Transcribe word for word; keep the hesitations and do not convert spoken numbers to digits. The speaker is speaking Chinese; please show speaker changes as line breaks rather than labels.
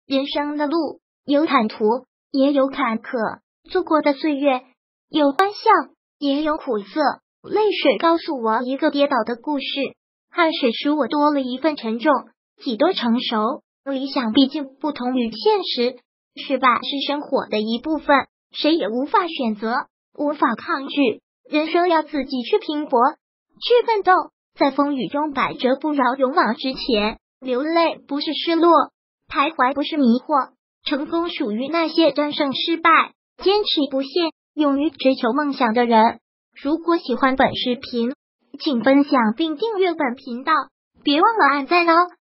人生的路有坦途，也有坎坷，走过的岁月有欢笑，也有苦涩。泪水告诉我一个跌倒的故事，汗水使我多了一份沉重。几多成熟，理想毕竟不同于现实，失败是生活的一部分，谁也无法选择，无法抗拒。人生要自己去拼搏，去奋斗，在风雨中百折不挠，勇往直前。流泪不是失落，徘徊不是迷惑，成功属于那些战胜失败、坚持不懈、勇于追求梦想的人。如果喜欢本视频，请分享并订阅本频道，别忘了按赞哦。